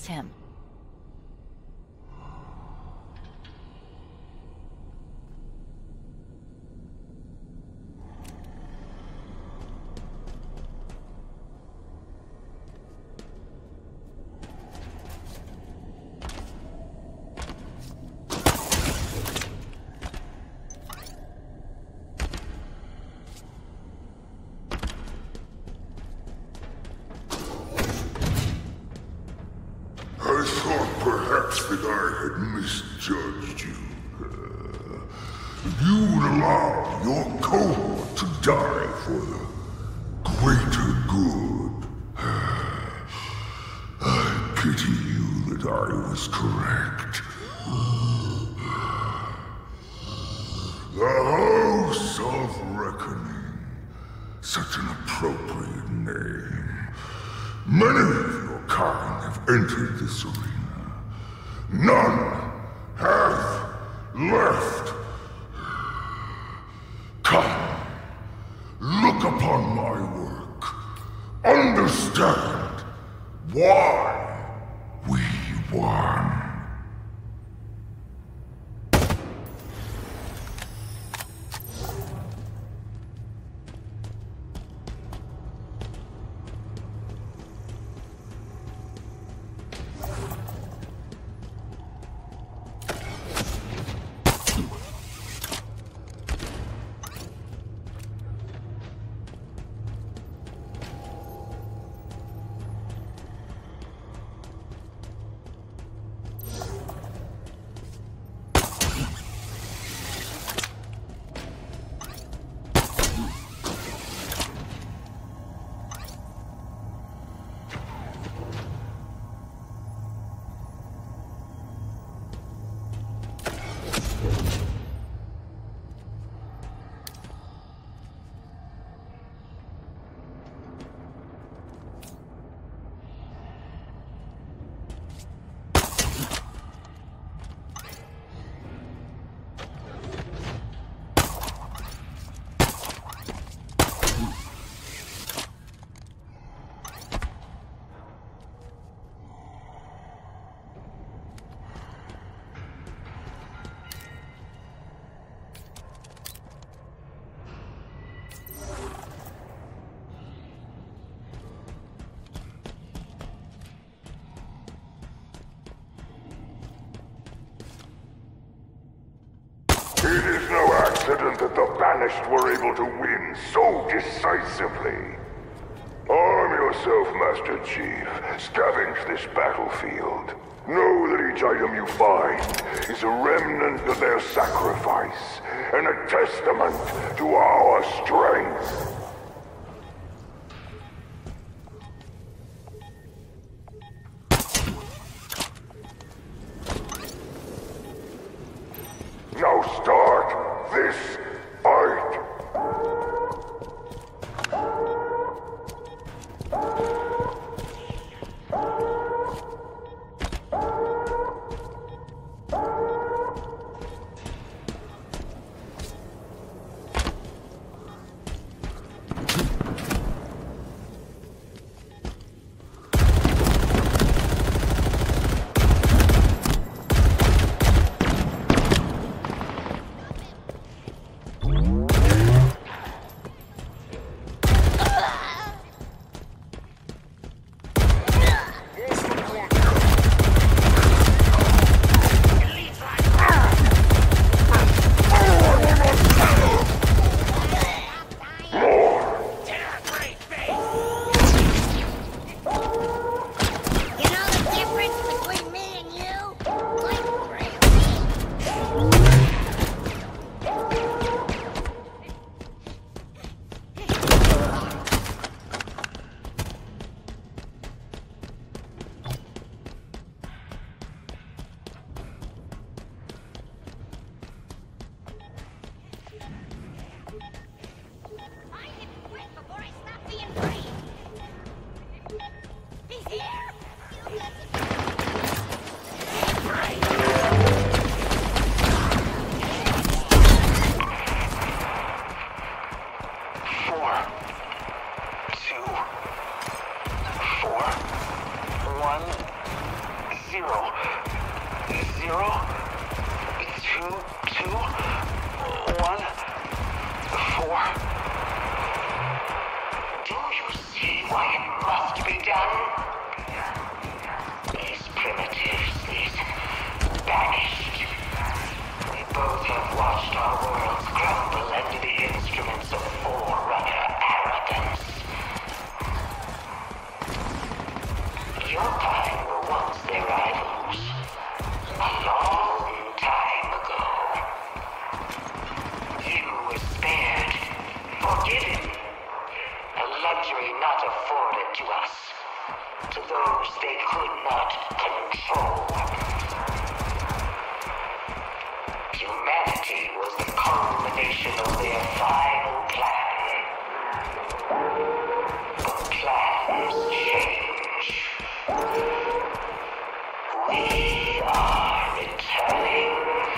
him. I thought perhaps that I had misjudged you. You would allow your cohort to die for the greater good. I pity you that I was correct. The House of Reckoning. Such an appropriate name. Many of your kind have entered this arena. None have left. Come, look upon my work. Understand why we won. It is no accident that the Banished were able to win so decisively. Arm yourself, Master Chief. Scavenge this battlefield. Know that each item you find is a remnant of their sacrifice, and a testament to our strength. Now start this fight! 0, 0, 2, 2, 1, 4. Do you see why it must be done? These primitives, these banished. We both have watched our worlds crumble under the instruments of forerunner arrogance. Your kind were once their rivals. A long time ago. You were spared, forgiven. A luxury not afforded to us. To those they could not control. Humanity was the culmination of their final plan. But plans change. We are returning.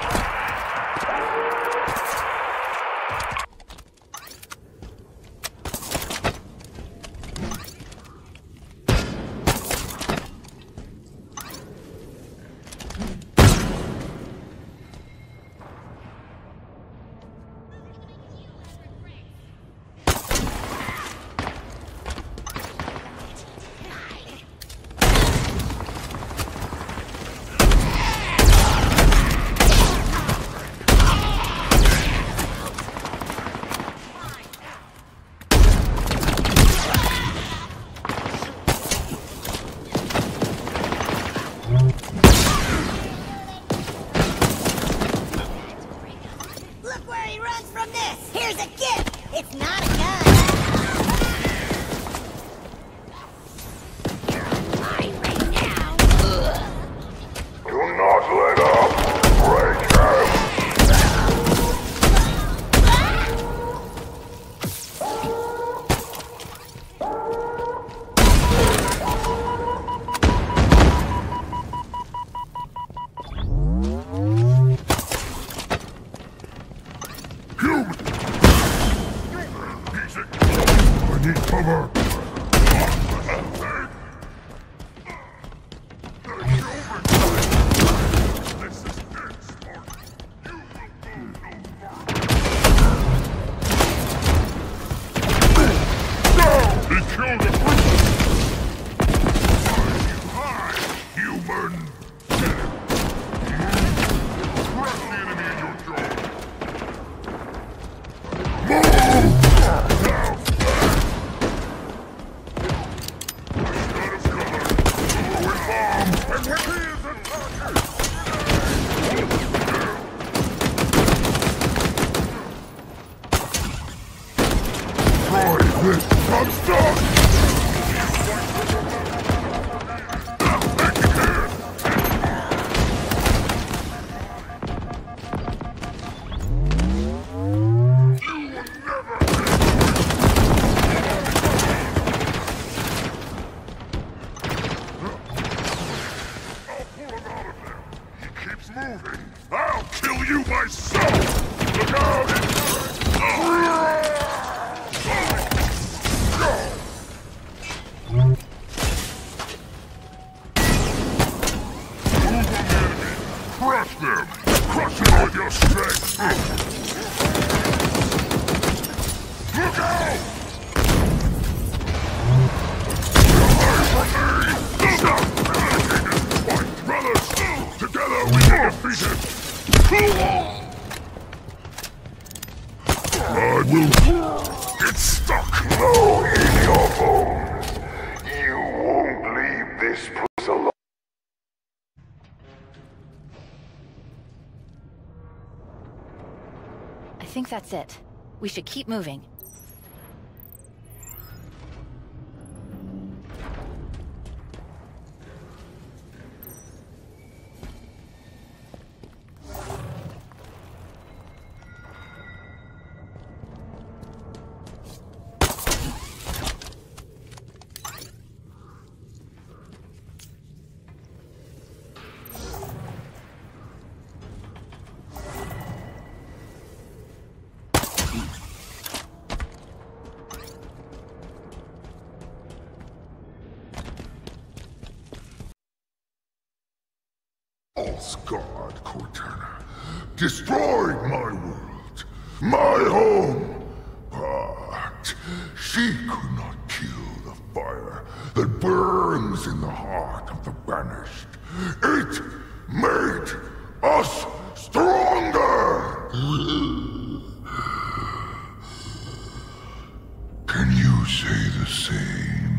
I think that's it. We should keep moving. False god Cortana destroyed my world, my home. But she could not kill the fire that burns in the heart of the banished. It made us stronger! Can you say the same?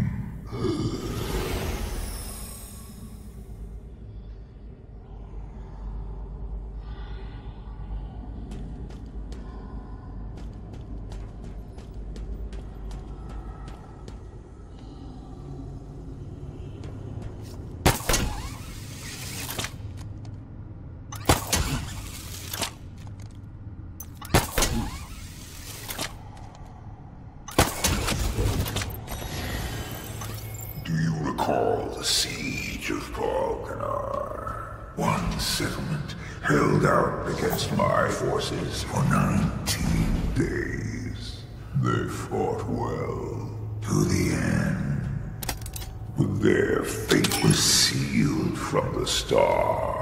The siege of Balkanar. One settlement held out against my forces for 19 days. They fought well to the end, but their fate was sealed from the start.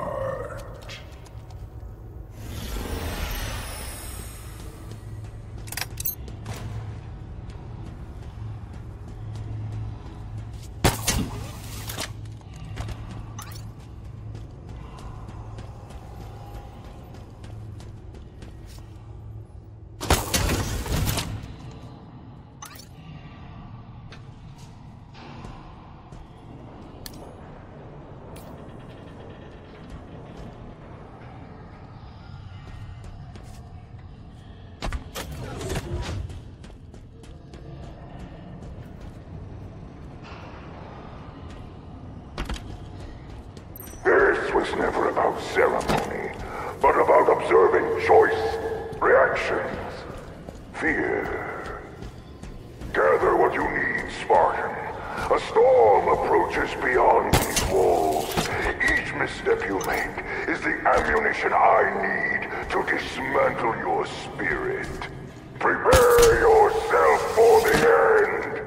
This was never about ceremony, but about observing choice, reactions, fear. Gather what you need, Spartan. A storm approaches beyond these walls. Each misstep you make is the ammunition I need to dismantle your spirit. Prepare yourself for the end!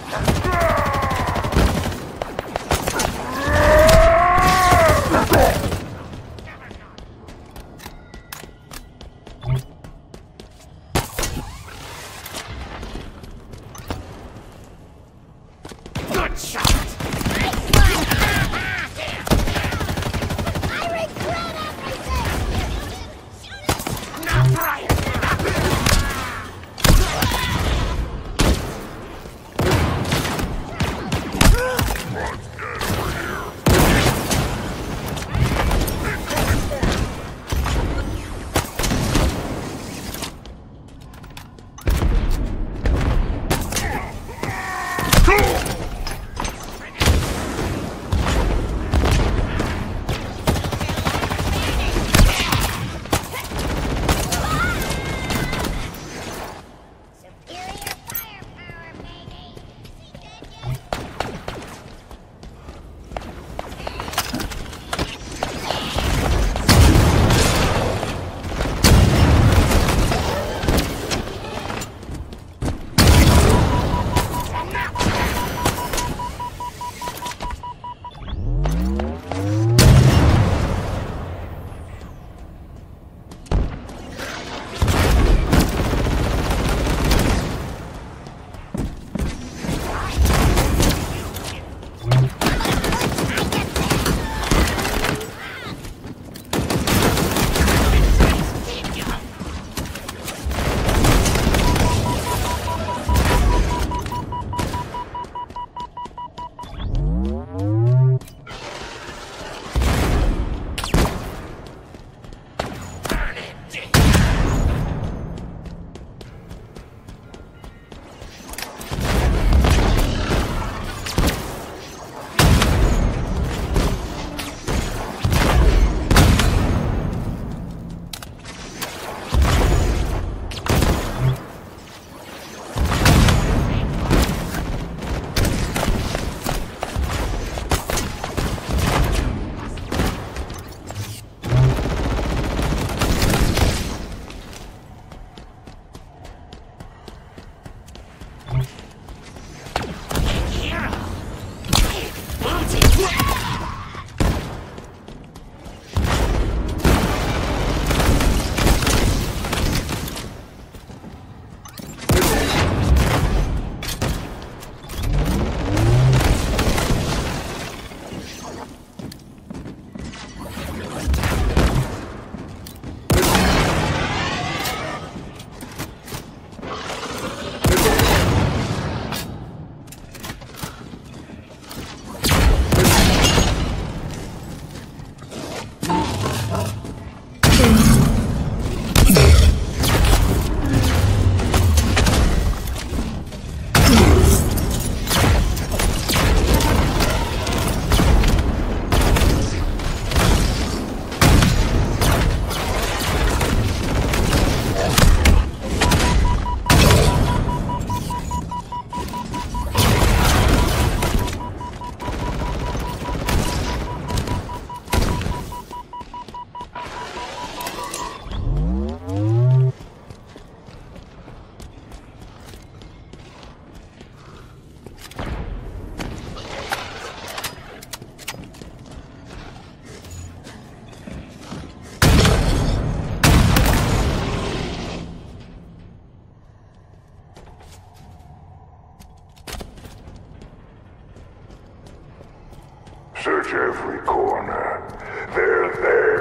Search every corner. They're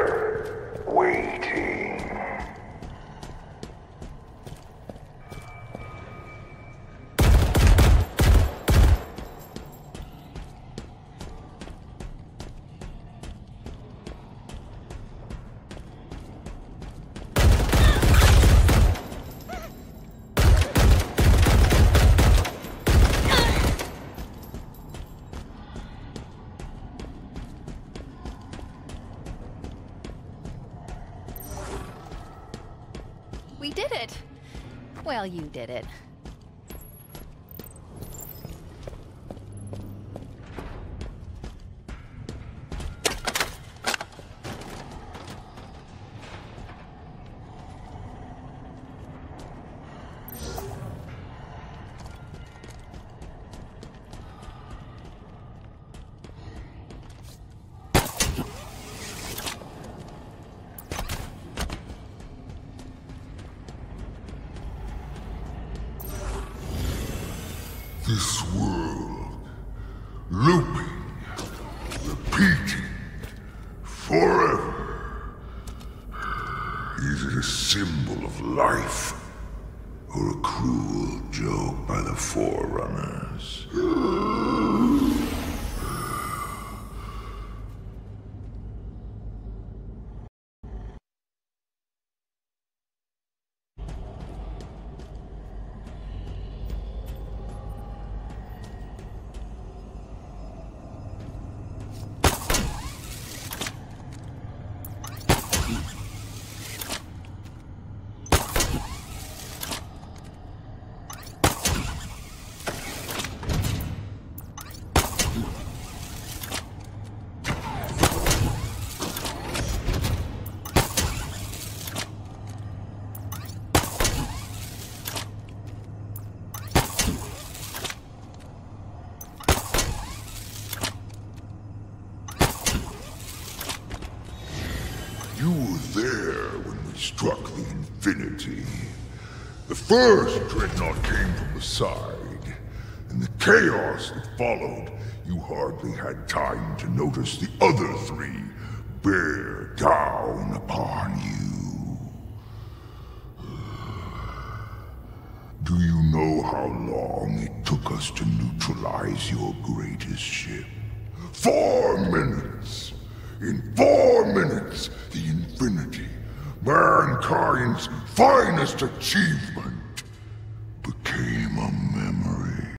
there, waiting. We did it! Well, you did it. This world, looping, repeating, forever. Is it a symbol of life, or a cruel joke by the Forerunners? You were there when we struck the Infinity. The first dreadnought came from the side. In the chaos that followed, you hardly had time to notice the other three bear down upon you. Do you know how long it took us to neutralize your greatest ship? 4 minutes! In 4 minutes, the Infinity, mankind's finest achievement,